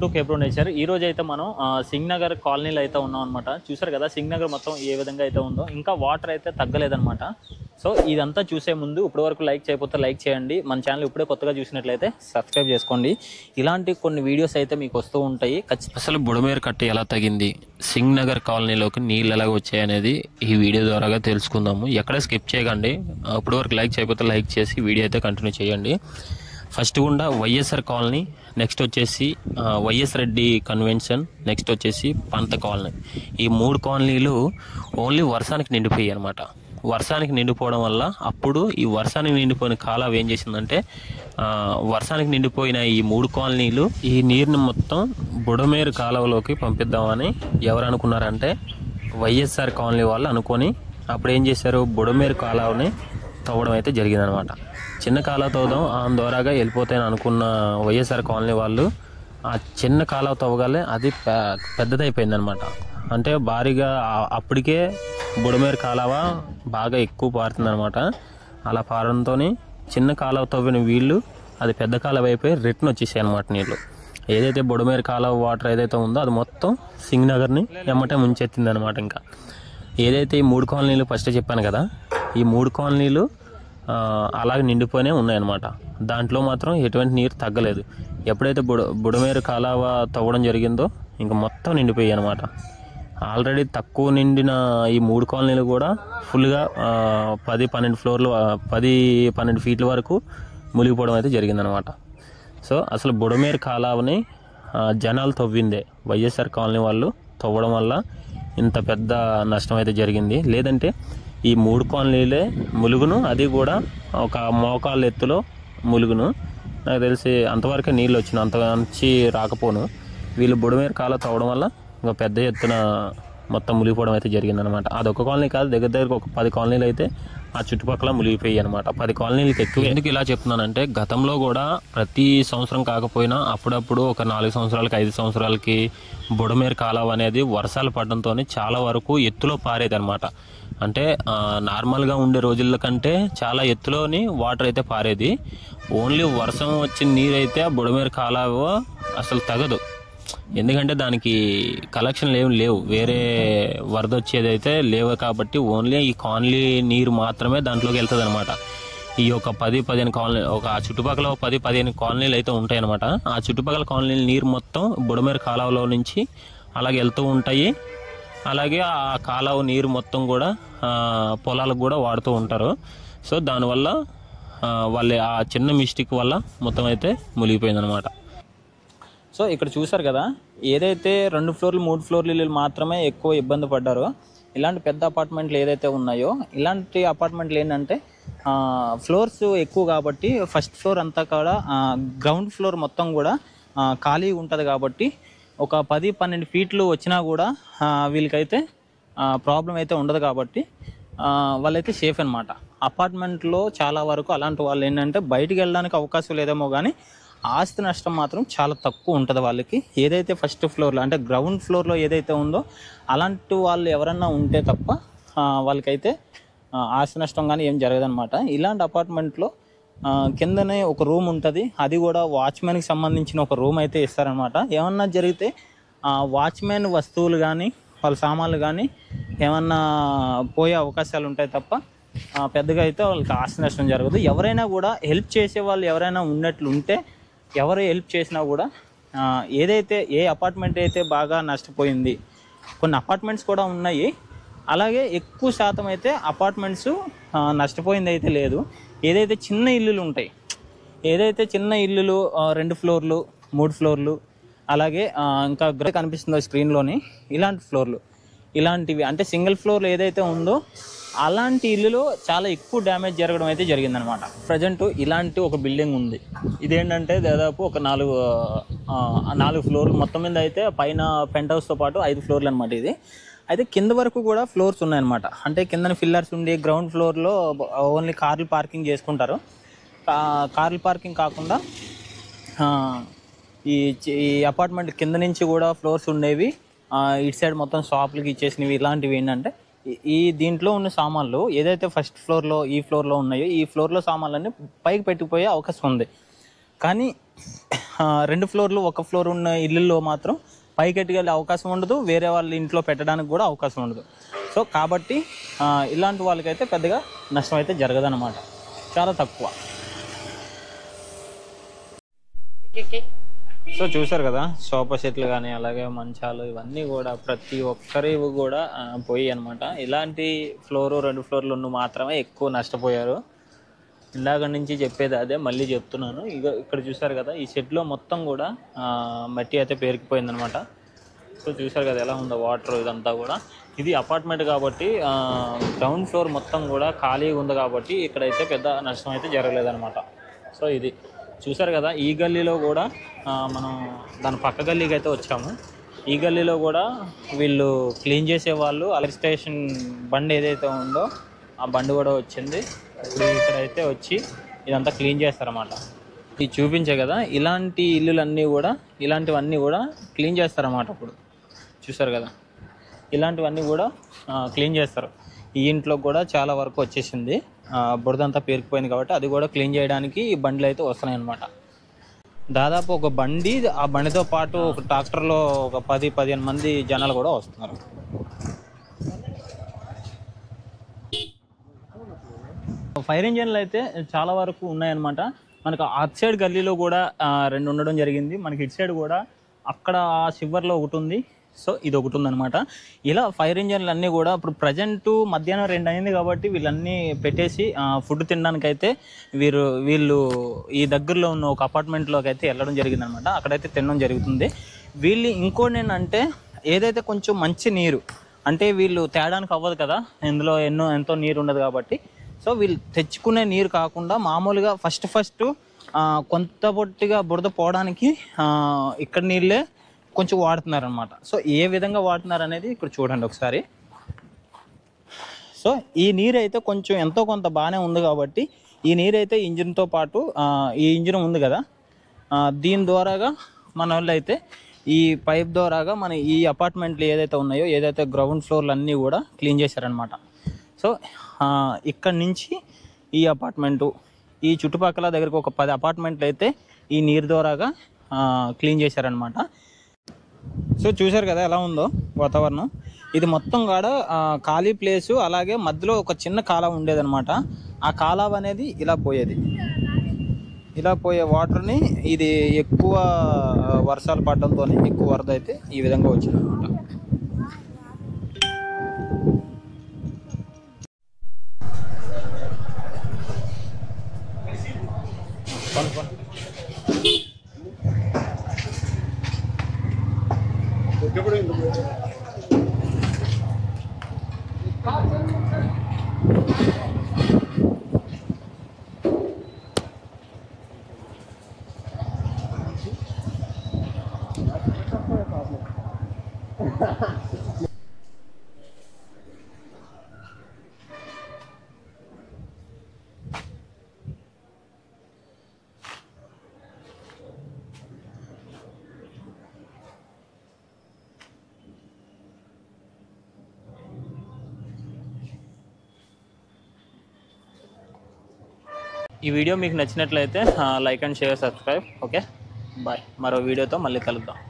Welcome to కేప్రో nature. ఈ రోజు అయితే మనం సింగ్ నగర్ కాలనీలో అయితే ఉన్నాం అనమాట। చూసారు కదా సింగ్ నగర్ మొత్తం ఏ విధంగా అయితే ఉందో, ఇంకా వాటర్ అయితే తగ్గలేదన్నమాట। సో ఇదంతా చూసే ముందు ఇప్పటి వరకు లైక్ చేయకపోతే లైక్ చేయండి, మన ఛానల్ ఇప్పుడే కొత్తగా చూసినట్లయితే సబ్స్క్రైబ్ చేసుకోండి। ఇలాంటి కొన్ని వీడియోస్ అయితే మీకు వస్తూ ఉంటాయి। అసలు బుడమేరు కట్ట ఎలా తగ్గింది, సింగ్ నగర్ కాలనీలోకి నీళ్ళు ఎలాగ వచ్చాయి అనేది ఈ వీడియో ద్వారా తెలుసుకుందాము। ఎక్కడ స్కిప్ చేయకండి, ఇప్పటి వరకు లైక్ చేయకపోతే లైక్ చేసి వీడియో అయితే కంటిన్యూ చేయండి। ఫస్ట్ గుండా వైఎస్ఆర్ కాలనీ, నెక్స్ట్ వచ్చేసి వైఎస్ రెడ్డి కన్వెన్షన్, నెక్స్ట్ వచ్చేసి పంత కాలనీ। ఈ మూడు కాలనీలు ఓన్లీ వర్షానికి నిండిపోయాయి అనమాట। వర్షానికి నిండిపోవడం వల్ల అప్పుడు ఈ వర్షానికి నిండిపోయిన కాలువ ఏం చేసిందంటే, వర్షానికి నిండిపోయిన ఈ మూడు కాలనీలు ఈ నీరుని మొత్తం బుడమేరు కాలువలోకి పంపిద్దామని ఎవరు అనుకున్నారంటే వైఎస్ఆర్ కాలనీ వాళ్ళు అనుకొని అప్పుడు ఏం చేశారు, బుడమేరు కాలువని తవ్వడం అయితే జరిగిందనమాట। చిన్న కాలువ తవ్వడం ద్వారాగా వెళ్ళిపోతాయని అనుకున్న వైఎస్ఆర్ కాలనీ వాళ్ళు ఆ చిన్న కాలువ తవ్వగానే అది పెద్దదైపోయింది అనమాట। అంటే భారీగా అప్పటికే బుడమేరు కాలువ బాగా ఎక్కువ పారుతుంది అనమాట। అలా పారడంతో చిన్న కాలువ తవ్విన వీళ్ళు అది పెద్ద కాలువ అయిపోయి రిటర్న్ వచ్చేసాయి అనమాట నీళ్ళు। ఏదైతే బుడమేరు కాలువ వాటర్ ఏదైతే ఉందో అది మొత్తం సింగ్ నగర్ని ఎమ్మటే ముంచెత్తింది అనమాట। ఇంకా ఏదైతే ఈ మూడు కాలనీలు ఫస్ట్ చెప్పాను కదా, ఈ మూడు కాలనీలు అలాగే నిండిపోయినే ఉన్నాయన్నమాట। దాంట్లో మాత్రం ఎటువంటి నీరు తగ్గలేదు। ఎప్పుడైతే బుడమేరు కాలువ తవ్వడం జరిగిందో ఇంకా మొత్తం నిండిపోయాయి అనమాట। ఆల్రెడీ తక్కువ నిండిన ఈ మూడు కాలనీలు కూడా ఫుల్గా 10-12 ఫీట్ల వరకు మునిగిపోవడం అయితే జరిగిందనమాట। సో అసలు బుడమేరు కాలువని జనాలు తవ్విందే, వైఎస్ఆర్ కాలనీ వాళ్ళు తవ్వడం వల్ల ఇంత పెద్ద నష్టం అయితే జరిగింది। లేదంటే ఈ మూడు కాలనీలే ములుగును, అది కూడా ఒక మోకాళ్ళ ఎత్తులో ములుగును। నాకు తెలిసి అంతవరకే నీళ్ళు వచ్చిన, అంత మంచి రాకపోను। వీళ్ళు బుడమేరు కాలువ తవ్వడం వల్ల ఇంకా పెద్ద ఎత్తున మొత్తం మునిగిపోవడం అయితే జరిగిందనమాట। అదొక కాలనీ కాదు, దగ్గర ఒక 10 కాలనీలు అయితే ఆ చుట్టుపక్కల మునిగిపోయాయి అనమాట। 10 కాలనీలకి ఎక్కువ। ఎందుకు ఇలా చెప్తున్నానంటే, గతంలో కూడా ప్రతి సంవత్సరం కాకపోయినా అప్పుడప్పుడు ఒక 4 సంవత్సరాలకి 5 సంవత్సరాలకి బుడమేరు కాలువ అనేది వర్షాలు పడడంతో చాలా వరకు ఎత్తులో పారేది అనమాట। అంటే నార్మల్గా ఉండే రోజుల కంటే చాలా ఎత్తులోని వాటర్ అయితే పారేది। ఓన్లీ వర్షం వచ్చిన నీరు అయితే ఆ బుడమేరు కాలువ అసలు తగదు, ఎందుకంటే దానికి కలెక్షన్లు ఏమి లేవు, వేరే వరద వచ్చేది అయితే లేవు కాబట్టి ఓన్లీ ఈ కాలనీ నీరు మాత్రమే దాంట్లోకి వెళ్తుంది అనమాట। ఈ ఒక 10-15 కాలనీ, ఒక ఆ చుట్టుపక్కల 10-15 కాలనీలు అయితే ఉంటాయి అనమాట। ఆ చుట్టుపక్కల కాలనీల నీరు మొత్తం బుడమేరు కాలువలో నుంచి అలాగే వెళ్తూ ఉంటాయి। అలాగే ఆ కాలువ నీరు మొత్తం కూడా పొలాలకు కూడా వాడుతూ ఉంటారు। సో దానివల్ల వాళ్ళ ఆ చిన్న మిస్టేక్ వల్ల మొత్తం అయితే మునిగిపోయింది అనమాట। సో ఇక్కడ చూసారు కదా, ఏదైతే 2 ఫ్లోర్లు 3 ఫ్లోర్లు ఇల్లు మాత్రమే ఎక్కువ ఇబ్బంది పడ్డారో, ఇలాంటి పెద్ద అపార్ట్మెంట్లు ఏదైతే ఉన్నాయో, ఇలాంటి అపార్ట్మెంట్లు ఏంటంటే ఫ్లోర్స్ ఎక్కువ కాబట్టి ఫస్ట్ ఫ్లోర్ అంతా కూడా గ్రౌండ్ ఫ్లోర్ మొత్తం కూడా ఖాళీ ఉంటుంది కాబట్టి ఒక 10-12 ఫీట్లు వచ్చినా కూడా వీళ్ళకైతే ప్రాబ్లం అయితే ఉండదు కాబట్టి వాళ్ళైతే సేఫ్ అనమాట। అపార్ట్మెంట్లో చాలా వరకు అలాంటి వాళ్ళు ఏంటంటే బయటికి వెళ్ళడానికి అవకాశం లేదేమో కానీ ఆస్తి నష్టం మాత్రం చాలా తక్కువ ఉంటుంది వాళ్ళకి। ఏదైతే ఫస్ట్ ఫ్లోర్లో అంటే గ్రౌండ్ ఫ్లోర్లో ఏదైతే ఉందో అలాంటి వాళ్ళు ఎవరన్నా ఉంటే తప్ప వాళ్ళకైతే ఆస్తి నష్టం కానీ ఏం జరగదనమాట। ఇలాంటి అపార్ట్మెంట్లో కిందనే ఒక రూమ్ ఉంటుంది, అది కూడా వాచ్మెన్కి సంబంధించిన ఒక రూమ్ అయితే ఇస్తారనమాట। ఏమన్నా జరిగితే వాచ్మెన్ వస్తువులు కానీ వాళ్ళ సామాన్లు కానీ ఏమన్నా పోయే అవకాశాలు ఉంటాయి తప్ప పెద్దగా అయితే వాళ్ళకి ఆస్తి నష్టం జరగదు। ఎవరైనా కూడా హెల్ప్ చేసే వాళ్ళు ఎవరైనా ఉన్నట్లు ఉంటే, ఎవరు హెల్ప్ చేసినా కూడా ఏదైతే ఏ అపార్ట్మెంట్ అయితే బాగా నష్టపోయింది, కొన్ని అపార్ట్మెంట్స్ కూడా ఉన్నాయి, అలాగే ఎక్కువ శాతం అయితే అపార్ట్మెంట్స్ నష్టపోయింది అయితే లేదు। ఏదైతే చిన్న ఇల్లులు ఉంటాయి, ఏదైతే చిన్న ఇల్లులు 2 ఫ్లోర్లు 3 ఫ్లోర్లు అలాగే ఇంకా కనిపిస్తుందో స్క్రీన్లోని ఇలాంటి ఫ్లోర్లు, ఇలాంటివి అంటే సింగిల్ ఫ్లోర్లు ఏదైతే ఉందో అలాంటి ఇల్లులో చాలా ఎక్కువ డ్యామేజ్ జరగడం అయితే జరిగిందనమాట। ప్రజెంట్ ఇలాంటి ఒక బిల్డింగ్ ఉంది, ఇదేంటంటే దాదాపు ఒక 4 ఫ్లోర్లు మొత్తం మీద అయితే పైన పెంట్ హౌస్తో పాటు 5 ఫ్లోర్లు అనమాట ఇది। అయితే కింద వరకు కూడా ఫ్లోర్స్ ఉన్నాయన్నమాట, అంటే కింద ఫిల్లర్స్ ఉండి గ్రౌండ్ ఫ్లోర్లో ఓన్లీ కార్లు పార్కింగ్ చేసుకుంటారు। కార్లు పార్కింగ్ కాకుండా ఈ అపార్ట్మెంట్ కింద నుంచి కూడా ఫ్లోర్స్ ఉండేవి, ఇటు సైడ్ మొత్తం షాపులకి ఇచ్చేసినవి। ఇలాంటివి ఏంటంటే దీంట్లో ఉన్న సామాన్లు ఏదైతే ఫస్ట్ ఫ్లోర్లో ఈ ఫ్లోర్లో ఉన్నాయో, ఈ ఫ్లోర్లో సామాన్లన్నీ పైకి పెట్టిపోయే అవకాశం ఉంది। కానీ 2 ఫ్లోర్లు 1 ఫ్లోర్ ఉన్న ఇళ్ళల్లో మాత్రం పైకెట్టుకు వెళ్ళే అవకాశం ఉండదు, వేరే వాళ్ళ ఇంట్లో పెట్టడానికి కూడా అవకాశం ఉండదు. సో కాబట్టి ఇలాంటి వాళ్ళకైతే పెద్దగా నష్టం అయితే జరగదన్నమాట, చాలా తక్కువ. సో చూసారు కదా, సోఫా సెట్లు కానీ అలాగే మంచాలు ఇవన్నీ కూడా ప్రతి ఒక్కరి కూడా పోయి అనమాట. ఇలాంటి 2 ఫ్లోర్లు ఉన్న మాత్రమే ఎక్కువ నష్టపోయారు. ఇందాక నుంచి చెప్పేది అదే, మళ్ళీ చెప్తున్నాను. ఇక్కడ చూసారు కదా, ఈ సెట్లో మొత్తం కూడా మట్టి అయితే పేరుకుపోయింది అనమాట. సో చూసారు కదా ఎలా ఉందో వాటర్ ఇదంతా కూడా. ఇది అపార్ట్మెంట్ కాబట్టి గ్రౌండ్ ఫ్లోర్ మొత్తం కూడా ఖాళీగా ఉంది కాబట్టి ఇక్కడైతే పెద్ద నష్టం అయితే జరగలేదన్నమాట. సో ఇది చూసారు కదా, ఈ గల్లీలో కూడా మనం దాని పక్క గల్లీకి అయితే వచ్చాము. ఈ గల్లీలో కూడా వీళ్ళు క్లీన్ చేసేవాళ్ళు ఎలక్ట్రిక్ స్టేషన్ బండి ఏదైతే ఉందో ఆ బండి కూడా వచ్చింది. ఇప్పుడు ఇక్కడైతే వచ్చి ఇదంతా క్లీన్ చేస్తారన్నమాట. ఇది చూపించే కదా, ఇలాంటి ఇల్లులన్నీ కూడా ఇలాంటివన్నీ కూడా క్లీన్ చేస్తారన్నమాట. ఇప్పుడు చూసారు కదా, ఇలాంటివన్నీ కూడా క్లీన్ చేస్తారు. ఈ ఇంట్లో కూడా చాలా వరకు వచ్చేసింది, బురదంతా పేరుకుపోయింది కాబట్టి అది కూడా క్లీన్ చేయడానికి ఈ బండ్లు అయితే వస్తున్నాయి అన్నమాట. దాదాపు ఒక బండి, ఆ బండితో పాటు ఒక ట్రాక్టర్లో ఒక 10-15 మంది జనాలు కూడా వస్తున్నారు. ఫైర్ ఇంజన్లు అయితే చాలా వరకు ఉన్నాయన్నమాట. మనకు అటు సైడ్ గల్లీలో కూడా 2 ఉండడం జరిగింది. మనకి ఇటు సైడ్ కూడా అక్కడ చివర్లో ఒకటి ఉంది. సో ఇది ఒకటి ఉందన్నమాట. ఇలా ఫైర్ ఇంజన్లు అన్నీ కూడా ఇప్పుడు ప్రజెంట్ మధ్యాహ్నం 2 అయింది కాబట్టి వీళ్ళన్నీ పెట్టేసి ఫుడ్ తినడానికి అయితే వీళ్ళు ఈ దగ్గరలో ఉన్న ఒక అపార్ట్మెంట్లోకి అయితే వెళ్ళడం జరిగిందనమాట. అక్కడైతే తినడం జరుగుతుంది. వీళ్ళు ఇంకోటి ఏంటంటే, ఏదైతే కొంచెం మంచి నీరు అంటే వీళ్ళు తేడానికి అవ్వదు కదా, ఇందులో ఎంతో నీరు ఉండదు కాబట్టి. సో వీళ్ళు తెచ్చుకునే నీరు కాకుండా మామూలుగా ఫస్ట్ కొంత పొట్టిగా బురద పోవడానికి ఇక్కడ నీళ్ళే కొంచెం వాడుతున్నారనమాట. సో ఏ విధంగా వాడుతున్నారు అనేది ఇక్కడ చూడండి ఒకసారి. సో ఈ నీరు అయితే కొంచెం ఎంతో కొంత బాగానే ఉంది కాబట్టి ఈ నీరు అయితే ఇంజిన్తో పాటు ఈ ఇంజిన్ ఉంది కదా, దీని ద్వారాగా మన వాళ్ళు అయితే ఈ పైప్ ద్వారాగా మన ఈ అపార్ట్మెంట్లు ఏదైతే ఉన్నాయో, ఏదైతే గ్రౌండ్ ఫ్లోర్లు అన్నీ కూడా క్లీన్ చేశారనమాట. సో ఇక్కడ నుంచి ఈ అపార్ట్మెంటు, ఈ చుట్టుపక్కల దగ్గరకు ఒక 10 అపార్ట్మెంట్లు అయితే ఈ నీరు ద్వారాగా క్లీన్ చేశారనమాట. సో చూశారు కదా ఎలా ఉందో వాతావరణం. ఇది మొత్తం కూడా ఖాళీ ప్లేసు, అలాగే మధ్యలో ఒక చిన్న కాలువ ఉండేదన్నమాట. ఆ కాలువ అనేది ఇలా పోయేది, ఇలా పోయే వాటర్ని ఇది ఎక్కువ వర్షాలు పడడంతో ఎక్కువ వరద అయితే ఈ విధంగా వచ్చిందన్నమాట. ఈ వీడియో మీకు నచ్చినట్లయితే like and share, subscribe. Okay, bye. మరో వీడియోతో మళ్ళీ కలుద్దాం.